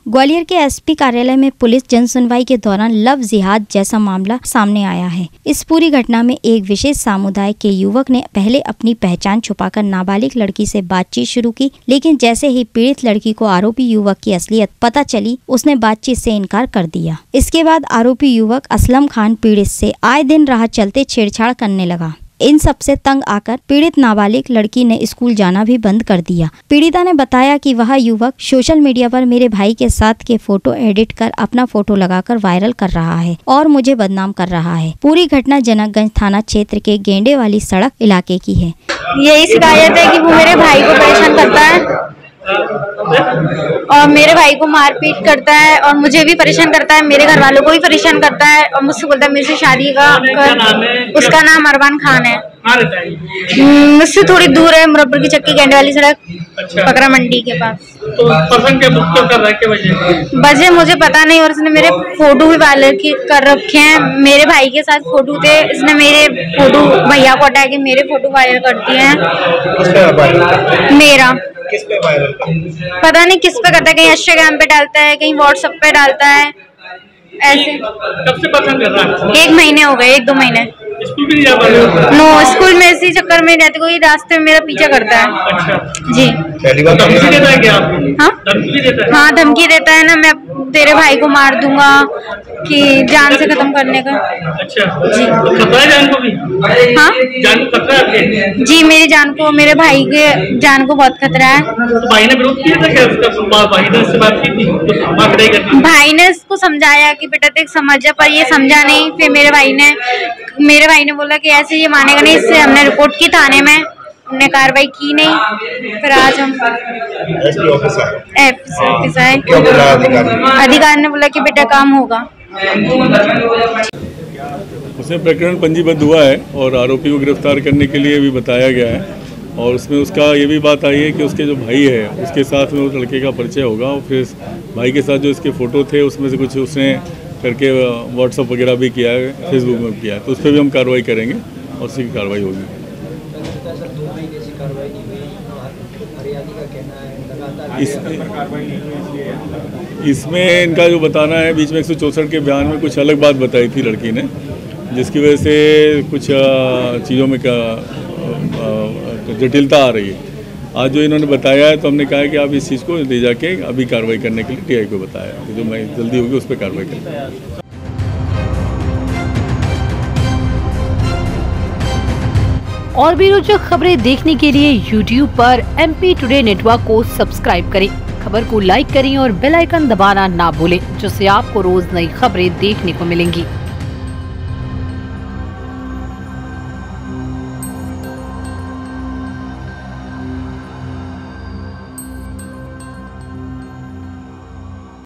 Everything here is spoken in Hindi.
ग्वालियर के एसपी कार्यालय में पुलिस जनसुनवाई के दौरान लव जिहाद जैसा मामला सामने आया है। इस पूरी घटना में एक विशेष समुदाय के युवक ने पहले अपनी पहचान छुपाकर नाबालिग लड़की से बातचीत शुरू की, लेकिन जैसे ही पीड़ित लड़की को आरोपी युवक की असलियत पता चली, उसने बातचीत से इनकार कर दिया। इसके बाद आरोपी युवक असलम खान पीड़ित से आए दिन राह चलते छेड़छाड़ करने लगा। इन सब से तंग आकर पीड़ित नाबालिग लड़की ने स्कूल जाना भी बंद कर दिया। पीड़िता ने बताया कि वह युवक सोशल मीडिया पर मेरे भाई के साथ के फोटो एडिट कर अपना फोटो लगाकर वायरल कर रहा है और मुझे बदनाम कर रहा है। पूरी घटना जनकगंज थाना क्षेत्र के गेंडे वाली सड़क इलाके की है। यही शिकायत है कि वो मेरे भाई को परेशान करता है और मेरे भाई को मारपीट करता है और मुझे भी परेशान करता है, मेरे घर वालों को भी परेशान करता है और मुझसे बोलता है मेरे से शादी का कर। उसका नाम अरमान खान है। मुझसे थोड़ी दूर है, मुरब्बर की चक्की गेंडे वाली सड़क, पकड़ा मंडी के पास। तो पर्सन के बुक तो कर रहा है के वजह मुझे पता नहीं। और इसने मेरे फोटो भी वायरल कर रखे हैं। मेरे भाई के साथ फोटो थे, इसने मेरे फोटो भैया को हटा के मेरे फोटो वायरल कर दिए हैं। मेरा किस पे वायरल पता नहीं किस पे करता है, कहीं इंस्टाग्राम पे डालता है, कहीं व्हाट्सएप पे डालता है। ऐसे कब से पसंद कर रहा है? 1 महीने हो गए, 1-2 महीने। स्कूल भी नहीं जा पा रहे? नो, स्कूल में इसी चक्कर में रहते, कोई रास्ते में मेरा पीछा करता है। अच्छा जी। धमकी देता है क्या आपको? हाँ, धमकी देता है? हाँ, धमकी देता है ना, मैं तेरे भाई को मार दूंगा, कि जान से खत्म करने का। अच्छा जी। तो खतरा है जान को भी? हाँ, जान को खतरा है आपके? जी, मेरी जान को, मेरे भाई के जान को बहुत खतरा है। तो भाई ने विरोध किया था क्या? उसका भाई ने उससे बात की थी तो भाई ने इसको समझाया कि बेटा देख समझ जा, पर ये समझा नहीं। फिर मेरे भाई ने बोला कि ऐसे ये मानेगा नहीं, इससे हमने रिपोर्ट की थाने में, उन्होंने कार्रवाई की नहीं। फिर आज हम ऑफिस आए, अधिकारी ने बोला कि बेटा काम होगा। उसमें प्रकरण पंजीबद्ध हुआ है और आरोपी को गिरफ्तार करने के लिए भी बताया गया है। और उसमें उसका ये भी बात आई है कि उसके जो भाई है उसके साथ में उस लड़के का परिचय होगा और फिर भाई के साथ जो इसके फ़ोटो थे उसमें से कुछ उसने करके व्हाट्सएप वगैरह भी किया है, फेसबुक में किया है, तो उस पर भी हम कार्रवाई करेंगे और उसी की कार्रवाई होगी। इसमें इनका जो बताना है, बीच में 164 के बयान में कुछ अलग बात बताई थी लड़की ने, जिसकी वजह से कुछ चीज़ों में जटिलता आ रही है। आज जो इन्होंने बताया है तो हमने कहा है कि आप इस चीज़ को ले जाके अभी कार्रवाई करने के लिए टीआई को बताया, जो मैं जल्दी होगी उस पर कार्रवाई करूँगा। और भी रोचक खबरें देखने के लिए YouTube पर MP टुडे नेटवर्क को सब्सक्राइब करें, खबर को लाइक करें और बेल आइकन दबाना ना भूलें, जिससे आपको रोज नई खबरें देखने को मिलेंगी।